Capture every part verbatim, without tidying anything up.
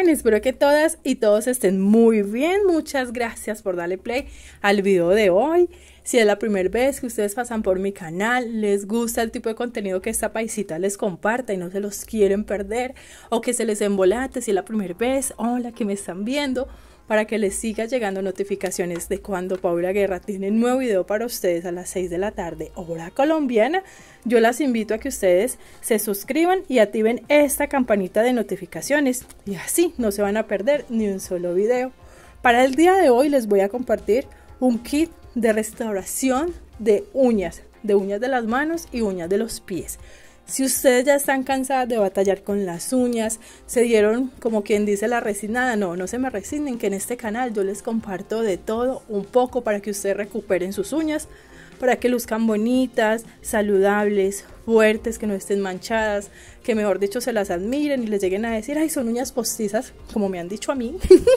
están? Espero que todas y todos estén muy bien. Muchas gracias por darle play al video de hoy. Si es la primera vez que ustedes pasan por mi canal, les gusta el tipo de contenido que esta paisita les comparta y no se los quieren perder, o que se les embolate si es la primera vez, hola, que me están viendo, para que les siga llegando notificaciones de cuando Paula Guerra tiene un nuevo video para ustedes a las seis de la tarde, hora colombiana. Yo las invito a que ustedes se suscriban y activen esta campanita de notificaciones y así no se van a perder ni un solo video. Para el día de hoy les voy a compartir un kit de restauración de uñas, de uñas de las manos y uñas de los pies. Si ustedes ya están cansadas de batallar con las uñas, se dieron como quien dice la resignada, no, no se me resignen, que en este canal yo les comparto de todo un poco para que ustedes recuperen sus uñas, para que luzcan bonitas, saludables, fuertes, que no estén manchadas, que mejor dicho se las admiren y les lleguen a decir, ay, son uñas postizas, como me han dicho a mí.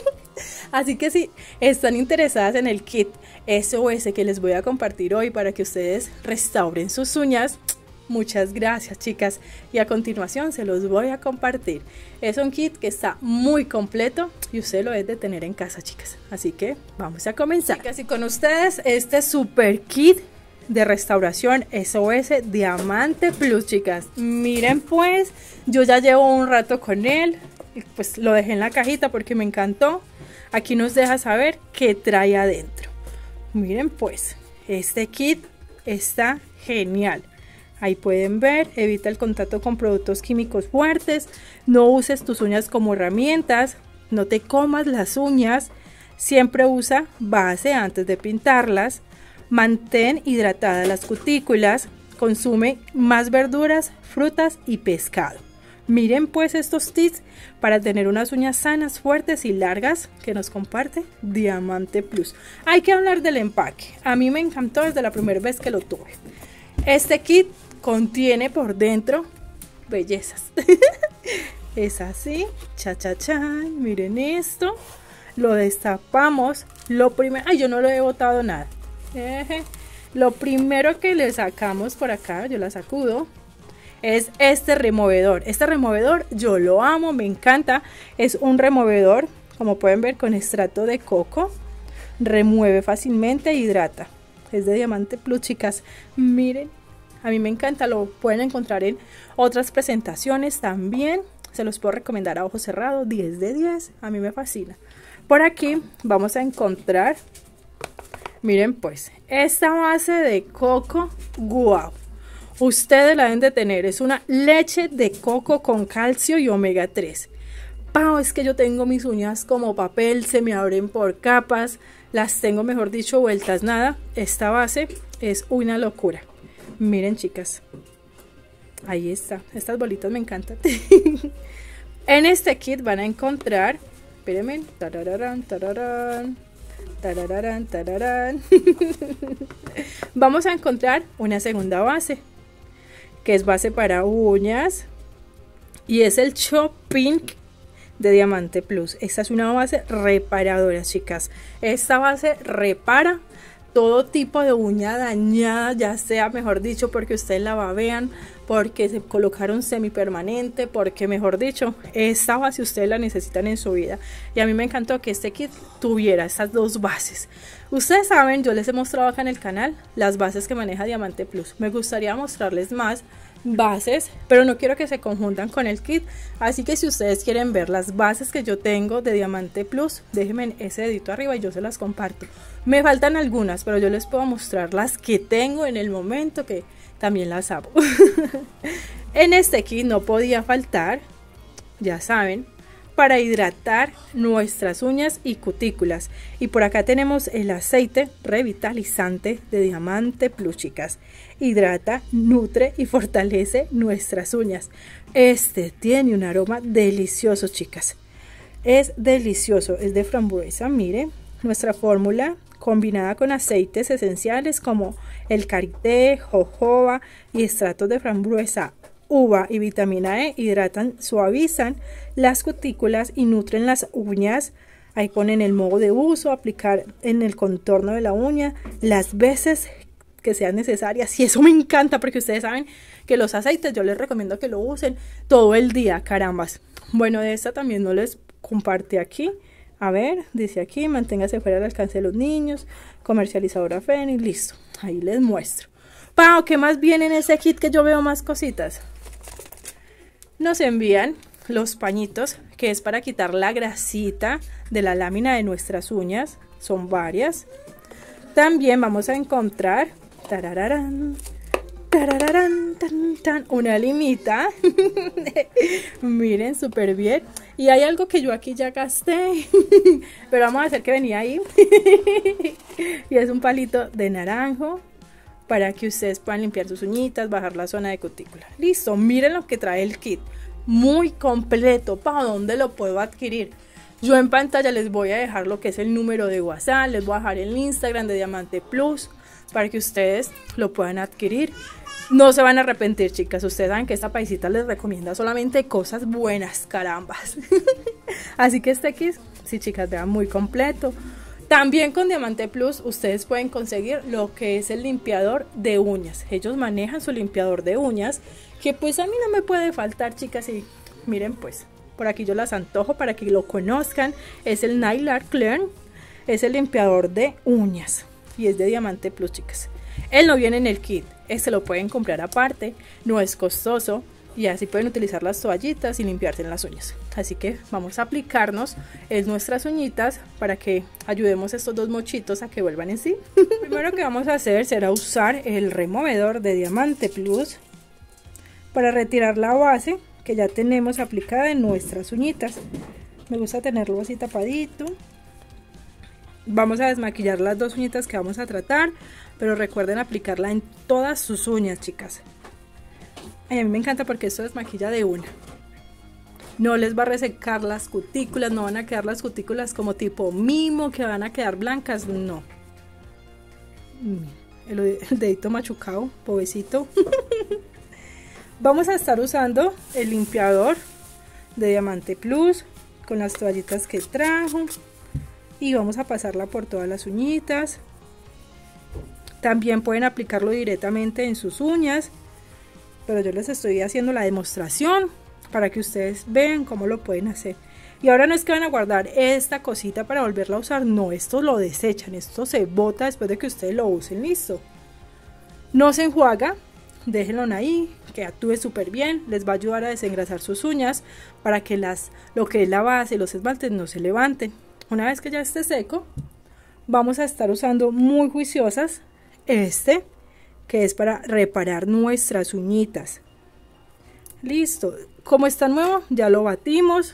Así que si están interesadas en el kit S O S que les voy a compartir hoy para que ustedes restauren sus uñas, muchas gracias, chicas, y a continuación se los voy a compartir. Es un kit que está muy completo y usted lo debe de tener en casa, chicas, así que vamos a comenzar. Chicas, y con ustedes este super kit de restauración S O S Diamante Plus, chicas. Miren, pues yo ya llevo un rato con él, pues lo dejé en la cajita porque me encantó. Aquí nos deja saber qué trae adentro. Miren, pues este kit está genial. Ahí pueden ver, evita el contacto con productos químicos fuertes, no uses tus uñas como herramientas, no te comas las uñas, siempre usa base antes de pintarlas, mantén hidratadas las cutículas, consume más verduras, frutas y pescado. Miren pues estos tips para tener unas uñas sanas, fuertes y largas que nos comparte Diamante Plus. Hay que hablar del empaque, a mí me encantó desde la primera vez que lo tuve. Este kit contiene por dentro bellezas. Es así, cha cha cha, miren esto. Lo destapamos. Lo primero, ay, yo no lo he botado nada. Eje. Lo primero que le sacamos por acá, yo la sacudo, es este removedor. Este removedor yo lo amo, me encanta. Es un removedor, como pueden ver, con extracto de coco. Remueve fácilmente e hidrata. Es de Diamante Plus, chicas. Miren. A mí me encanta, lo pueden encontrar en otras presentaciones también. Se los puedo recomendar a ojo cerrado, diez de diez. A mí me fascina. Por aquí vamos a encontrar, miren pues, esta base de coco, wow. Ustedes la deben de tener, es una leche de coco con calcio y omega tres. Pau, es que yo tengo mis uñas como papel, se me abren por capas. Las tengo, mejor dicho, vueltas nada. Esta base es una locura. Miren, chicas, ahí está, estas bolitas me encantan. En este kit van a encontrar, espérenme, tarararán, tararán, tarararán, tararán. Vamos a encontrar una segunda base, que es base para uñas, y es el Shop Pink de Diamante Plus. Esta es una base reparadora, chicas. Esta base repara todo tipo de uña dañada, ya sea, mejor dicho, porque ustedes la babean, porque se colocaron semipermanente, porque, mejor dicho, esta base ustedes la necesitan en su vida. Y a mí me encantó que este kit tuviera estas dos bases. Ustedes saben, yo les he mostrado acá en el canal las bases que maneja Diamante Plus. Me gustaría mostrarles más bases, pero no quiero que se conjuntan con el kit, así que si ustedes quieren ver las bases que yo tengo de Diamante Plus, déjenme ese dedito arriba y yo se las comparto. Me faltan algunas, pero yo les puedo mostrar las que tengo en el momento, que también las amo. En este kit no podía faltar, ya saben, para hidratar nuestras uñas y cutículas. Y por acá tenemos el aceite revitalizante de Diamante Plus, chicas. Hidrata, nutre y fortalece nuestras uñas. Este tiene un aroma delicioso, chicas. Es delicioso, es de frambuesa. Miren, nuestra fórmula combinada con aceites esenciales como el karité, jojoba y extractos de frambuesa, uva y vitamina E hidratan, suavizan las cutículas y nutren las uñas. Ahí ponen el modo de uso, aplicar en el contorno de la uña las veces que sean necesarias, y eso me encanta porque ustedes saben que los aceites yo les recomiendo que lo usen todo el día, carambas. Bueno, de esta también no les comparte aquí. A ver, dice aquí, manténgase fuera del alcance de los niños, comercializadora Fénix, listo. Ahí les muestro. Pau, ¿qué más viene en ese kit que yo veo más cositas? Nos envían los pañitos, que es para quitar la grasita de la lámina de nuestras uñas. Son varias. También vamos a encontrar tarararán, tarararán, tan, tan, una limita. Miren, súper bien. Y hay algo que yo aquí ya gasté, pero vamos a hacer que venía ahí. Y es un palito de naranjo para que ustedes puedan limpiar sus uñitas, bajar la zona de cutícula. Listo, miren lo que trae el kit. Muy completo. ¿Para dónde lo puedo adquirir? Yo en pantalla les voy a dejar lo que es el número de WhatsApp, les voy a dejar el Instagram de Diamante Plus para que ustedes lo puedan adquirir. No se van a arrepentir, chicas. Ustedes saben que esta paisita les recomienda solamente cosas buenas, carambas. Así que este kit, sí, chicas, vean, muy completo. También con Diamante Plus ustedes pueden conseguir lo que es el limpiador de uñas. Ellos manejan su limpiador de uñas, que pues a mí no me puede faltar, chicas. Y miren, pues por aquí yo las antojo para que lo conozcan. Es el Nail Art Clear, es el limpiador de uñas y es de Diamante Plus, chicas. Él no viene en el kit, este lo pueden comprar aparte, no es costoso y así pueden utilizar las toallitas y limpiarse en las uñas. Así que vamos a aplicarnos en nuestras uñitas para que ayudemos a estos dos mochitos a que vuelvan en sí. Primero que vamos a hacer será usar el removedor de Diamante Plus para retirar la base que ya tenemos aplicada en nuestras uñitas. Me gusta tenerlo así tapadito. Vamos a desmaquillar las dos uñitas que vamos a tratar, pero recuerden aplicarla en todas sus uñas, chicas. Ay, a mí me encanta porque esto desmaquilla de una. No les va a resecar las cutículas, no van a quedar las cutículas como tipo mimo, que van a quedar blancas, no. El, el dedito machucado, pobrecito. Vamos a estar usando el limpiador de Diamante Plus con las toallitas que trajo y vamos a pasarla por todas las uñitas. También pueden aplicarlo directamente en sus uñas, pero yo les estoy haciendo la demostración para que ustedes vean cómo lo pueden hacer. Y ahora no es que van a guardar esta cosita para volverla a usar, no, esto lo desechan, esto se bota después de que ustedes lo usen, listo. No se enjuaga, déjenlo ahí, que actúe súper bien, les va a ayudar a desengrasar sus uñas para que las, lo que es la base y los esmaltes no se levanten. Una vez que ya esté seco, vamos a estar usando muy juiciosas este, que es para reparar nuestras uñitas. Listo, como está nuevo, ya lo batimos.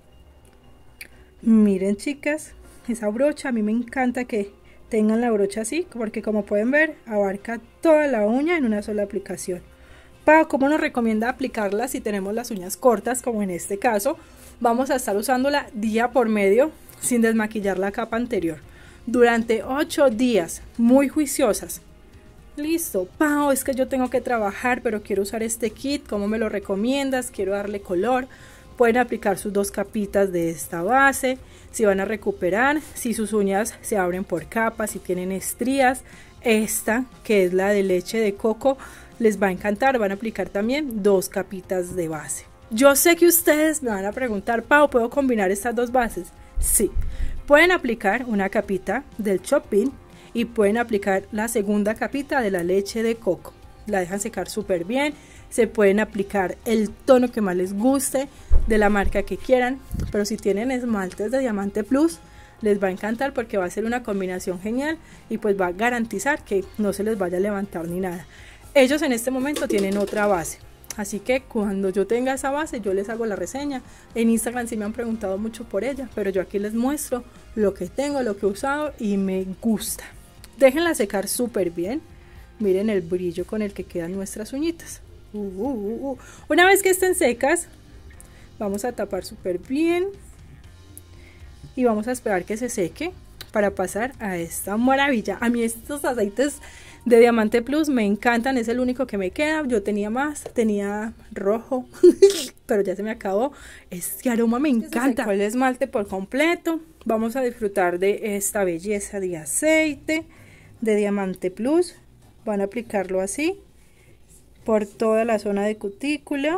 Miren, chicas, esa brocha, a mí me encanta que tengan la brocha así, porque como pueden ver, abarca toda la uña en una sola aplicación. Para cómo nos recomienda aplicarla si tenemos las uñas cortas, como en este caso, vamos a estar usándola día por medio, sin desmaquillar la capa anterior, durante ocho días, muy juiciosas. Listo, Pau, es que yo tengo que trabajar, pero quiero usar este kit, ¿cómo me lo recomiendas? Quiero darle color. Pueden aplicar sus dos capitas de esta base, si van a recuperar, si sus uñas se abren por capas, si tienen estrías, esta que es la de leche de coco, les va a encantar. Van a aplicar también dos capitas de base. Yo sé que ustedes me van a preguntar, Pau, ¿puedo combinar estas dos bases? Sí, pueden aplicar una capita del Chopin y pueden aplicar la segunda capita de la leche de coco. La dejan secar súper bien. Se pueden aplicar el tono que más les guste, de la marca que quieran, pero si tienen esmaltes de Diamante Plus les va a encantar porque va a ser una combinación genial y pues va a garantizar que no se les vaya a levantar ni nada. Ellos en este momento tienen otra base, así que cuando yo tenga esa base yo les hago la reseña. En Instagram sí me han preguntado mucho por ella, pero yo aquí les muestro lo que tengo, lo que he usado y me gusta. Déjenla secar súper bien. Miren el brillo con el que quedan nuestras uñitas. Uh, uh, uh. Una vez que estén secas, vamos a tapar súper bien y vamos a esperar que se seque para pasar a esta maravilla. A mí estos aceites de Diamante Plus me encantan, es el único que me queda. Yo tenía más, tenía rojo, pero ya se me acabó. Este aroma me encanta. Se secó el esmalte por completo. Vamos a disfrutar de esta belleza de aceite de Diamante Plus. Van a aplicarlo así por toda la zona de cutícula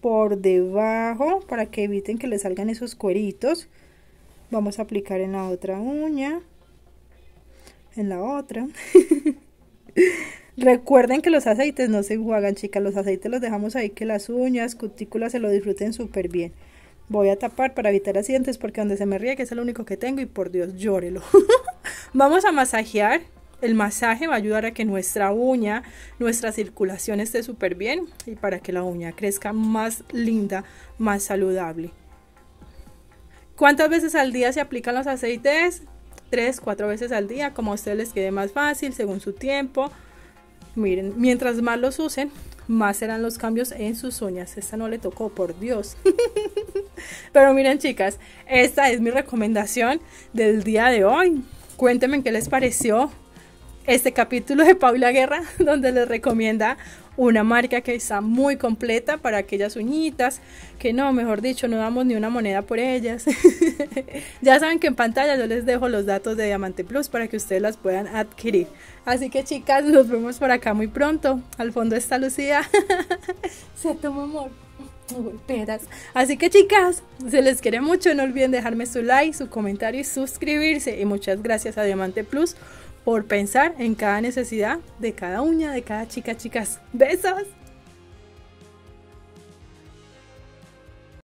por debajo para que eviten que le salgan esos cueritos. Vamos a aplicar en la otra uña, en la otra. Recuerden que los aceites no se enjuagan, chicas, los aceites los dejamos ahí que las uñas, cutículas se lo disfruten súper bien. Voy a tapar para evitar accidentes porque donde se me riegue es el único que tengo y por Dios, llórelo. Vamos a masajear. El masaje va a ayudar a que nuestra uña, nuestra circulación esté súper bien y para que la uña crezca más linda, más saludable. ¿Cuántas veces al día se aplican los aceites? Tres, cuatro veces al día, como a ustedes les quede más fácil, según su tiempo. Miren, mientras más los usen, más serán los cambios en sus uñas. Esta no le tocó, por Dios. Pero miren, chicas, esta es mi recomendación del día de hoy. Cuéntenme qué les pareció este capítulo de Paula Guerra, donde les recomienda una marca que está muy completa para aquellas uñitas que no, mejor dicho, no damos ni una moneda por ellas. Ya saben que en pantalla yo les dejo los datos de Diamante Plus para que ustedes las puedan adquirir. Así que, chicas, nos vemos por acá muy pronto. Al fondo está Lucía. Se toma amor. Pedas. Así que, chicas, se les quiere mucho. No olviden dejarme su like, su comentario y suscribirse. Y muchas gracias a Diamante Plus por pensar en cada necesidad de cada uña de cada chica, chicas. Besos.